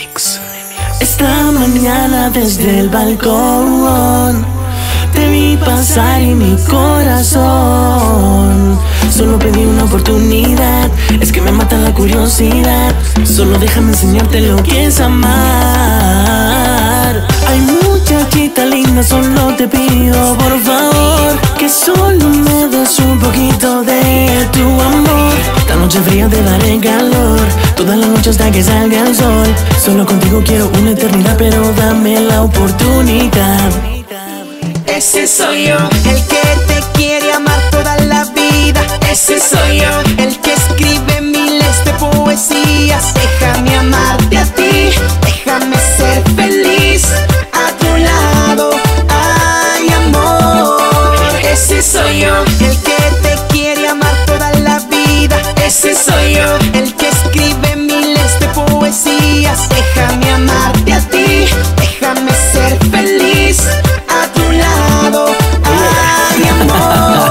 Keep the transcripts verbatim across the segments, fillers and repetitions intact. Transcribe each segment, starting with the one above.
Remix. Esta mañana desde el balcón te vi pasar y mi corazón solo pedí una oportunidad. Es que me mata la curiosidad. Solo déjame enseñarte lo que es amar. Ay, muchachita linda, solo te pido por favor que solo me des un poquito de tu amor. Esta noche fría te daré calor, toda la noche hasta que salga el sol. Solo contigo quiero una eternidad, pero dame la oportunidad. Ese soy yo, el que te quiere amar toda la vida. Ese soy yo, el que escribe miles de poesías. Déjame amarte a ti, déjame ser feliz a tu lado. Ay, amor. Ese soy yo, el que te quiere amar toda la vida. Ese soy yo, el que escribe miles de poesías. Déjame amarte a ti, déjame ser feliz a tu lado. Ay, amor.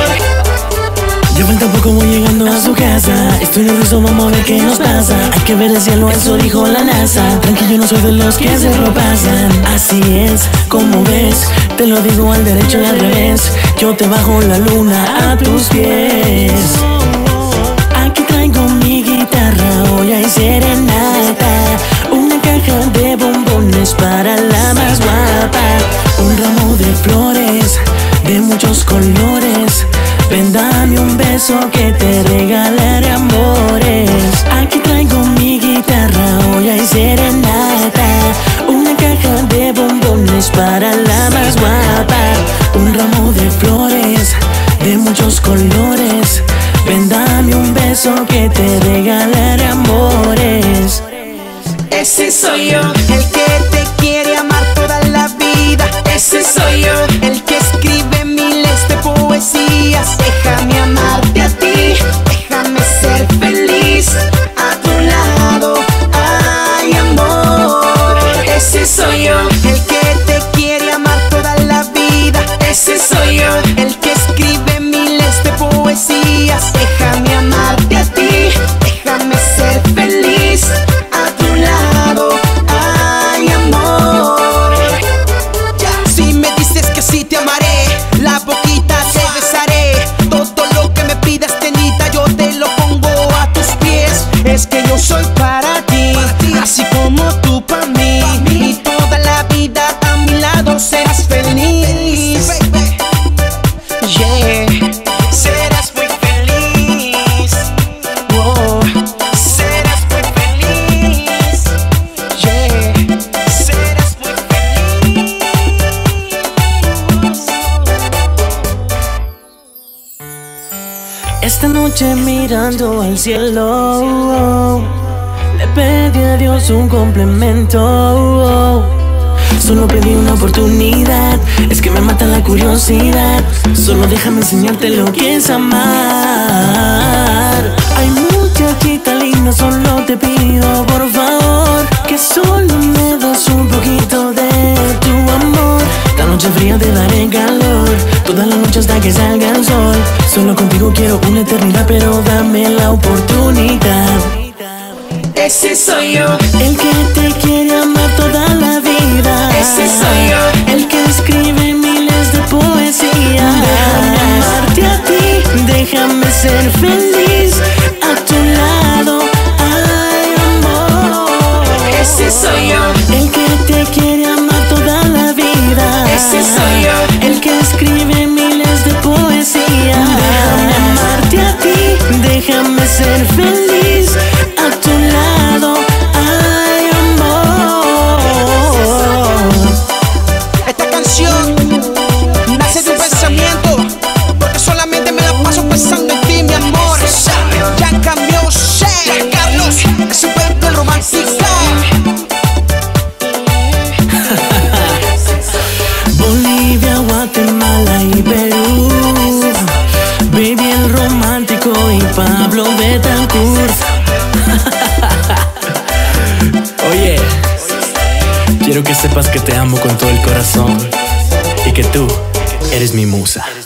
Ya falta poco, voy llegando a su casa. Estoy nervioso, vamos a ver qué nos pasa. Hay que ver el cielo, eso dijo la NASA. Tranquilo, no soy de los que se lo pasan. Así es, como ves, te lo digo al derecho y al revés. Yo te bajo la luna a tus pies. Aquí traigo mi guitarra, hoy hay serenata. Una caja de bombones para la más guapa. Un ramo de flores de muchos colores. Ven, dame un beso que te regalaré amores. Aquí traigo mi guitarra, hoy hay serenata. Una caja de bombones para la más guapa. Un ramo de flores de muchos colores. Ven, dame un beso que te regalaré amores. Ese soy yo, el que te quiere amar toda la vida. Ese soy yo, el que escribe miles de poesías. Déjame amarte a ti, déjame ser feliz a tu lado. Ay, amor. Ese soy yo, el que te quiere amar toda la vida. Ese soy yo, el que escribe miles de poesías. Déjame amarte a ti, déjame ser feliz a tu lado. Ay, amor. Si me dices que sí, te amaré, la boquita te besaré. Todo lo que me pidas, tenita, yo te lo pongo a tus pies. Es que yo soy para ti, así como tú para mí. Y toda la vida a mi lado serás feliz. Yeah, serás muy feliz. Wow, serás muy feliz. Yeah, serás muy feliz. Esta noche mirando al cielo, le pedí a Dios un complemento. Solo pedí una oportunidad, es que me mata la curiosidad. Solo déjame enseñarte lo que es amar. Ay, muchachita linda, solo te pido por favor que solo me des un poquito de tu amor. Esta noche fría te daré calor, toda la noche hasta que salga el sol. Solo contigo quiero una eternidad, pero dame la oportunidad. Ese soy yo, el que te quiere amar toda la vida. Ese soy yo, el que escribe miles de poesías. Déjame amarte a ti, déjame ser feliz a tu lado. Ay, amor. Ese soy yo, el que te quiere amar toda la vida. Ese soy yo, el que escribe miles de poesías. Déjame amarte a ti, déjame ser feliz a tu lado. Ay, amor. esta canción nace de un pensamiento, porque solamente me la paso pensando en ti, mi amor. Ya cambió, ya Carlos, es un bebé romántica. Bolivia, Guatemala y Perú. Baby el romántico y Pablo Betancourt. Oye, quiero que sepas que te amo con todo el corazón y que tú eres mi musa.